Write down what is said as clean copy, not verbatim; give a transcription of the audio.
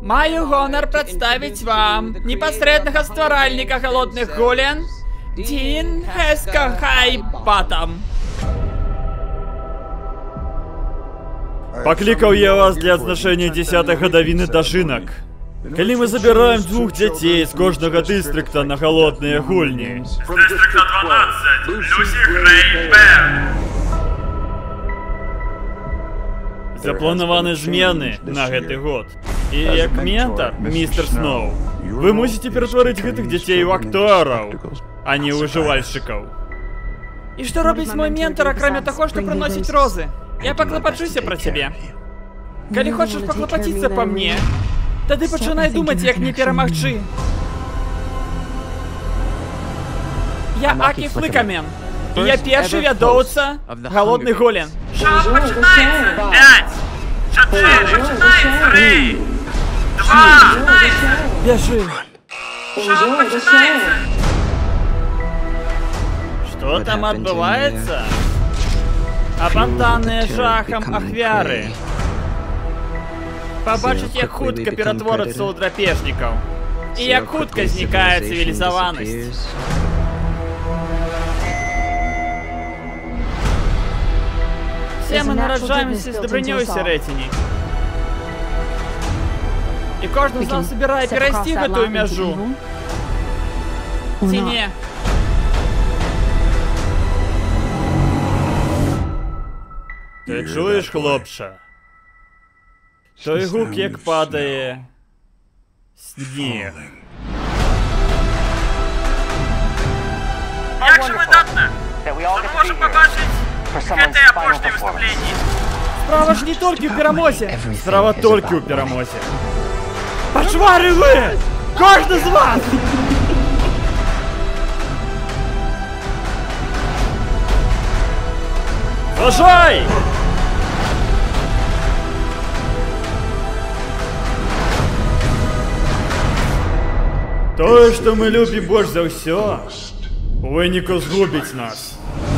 Маю гонор представить вам непосредного стваральника голодных гулен Дин Хескахайбатам. Паклікаў я вас для адзначэння 10-й гадавіны дажынак. Калі мы забіраем 2 дзяцей з кожнага дыстрыкта на галодныя гульні. З дыстрыкта 12, Люсі Грей Бэр. Запланаваны змены на гэты год. І як ментар, містер Сноу, вы мусіце ператварыць гэтых дзяцей у актораў, а не ў ўжывальшчыкаў. І што робіць мой ментар, акрамя таго, што прыносіць розы? Я паклапачуся пра цябе. Калі хочаш паклапаціцца па мне, тады пачынай думаць, як мне перамагчы. Я Акі Флыкамен. І я першы вядоўца галодных гулен. Шоу пачынаецца! 5, 4, 3, 2, Бяжы. шоу пачынаецца! Што там адбываецца? Апантаныя жахам ахвяры. Пабачыць, як хутка ператворацца ў драпежнікаў. І як хутка знікае цывілізаванасць. Все мы нараджаемся з дабрынёй сярэдзіне. І кожны з нас збірае перайсці гэтую мяжу. Ці не? Ты чуеш, хлопча? Той гук, як падае снег. Як жа выдатна! Мы можам пабачыць гэтае апошняе выступленне. Справа ж не толькі ў перамозе. Справа толькі ў перамозе. Пачвары вы! Кожны з вас! Зважай! Тое, што мы любім больш за ўсё, у выніку згубіць нас.